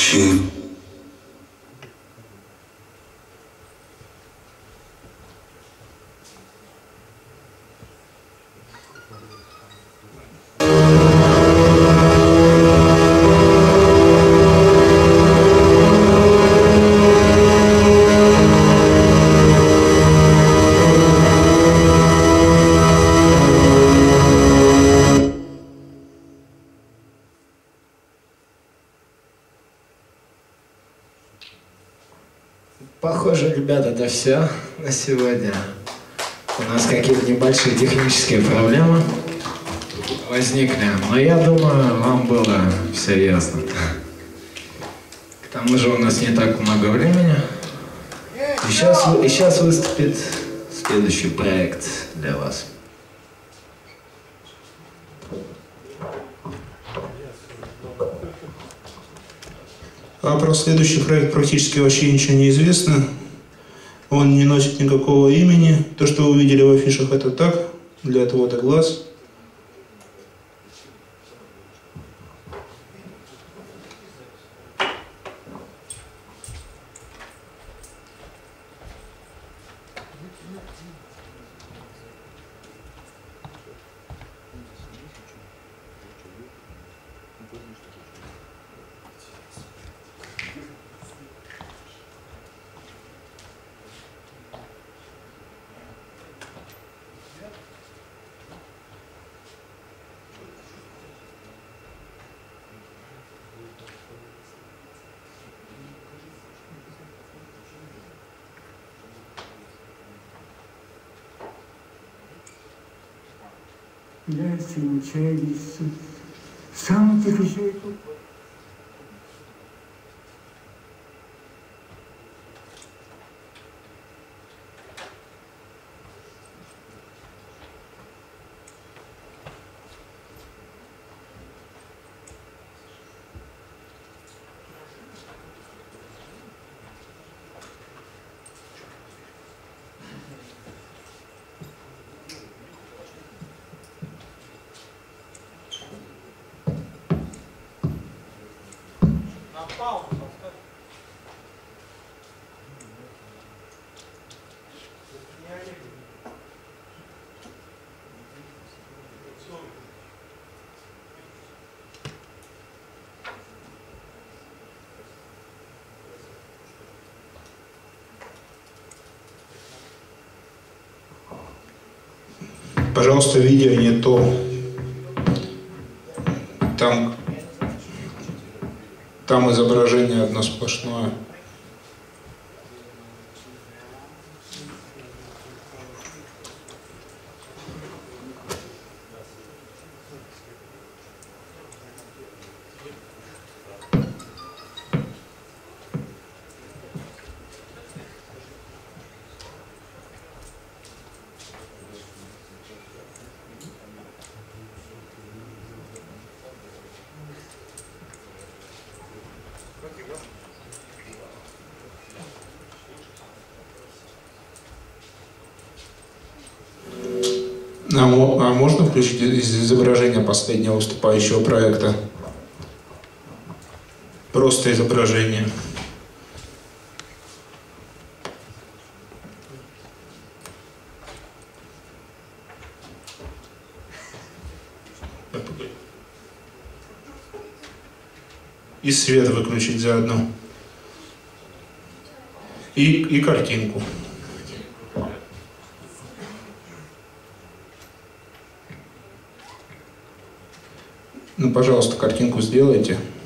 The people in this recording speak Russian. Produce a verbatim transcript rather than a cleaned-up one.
you. Похоже, ребята, это все на сегодня. У нас какие-то небольшие технические проблемы возникли, но я думаю, вам было все ясно. К тому же у нас не так много времени. И сейчас, и сейчас выступит следующий проект для вас. А про следующий проект практически вообще ничего не известно. Он не носит никакого имени. То, что вы увидели в афишах, это так, для отвода глаз. является начальницей самых вещей. Пожалуйста, видео не то. Там, там изображение одно сплошное. А, а можно включить изображение последнего выступающего проекта? Просто изображение. И свет выключить заодно. И, и картинку. Ну, пожалуйста, картинку сделайте.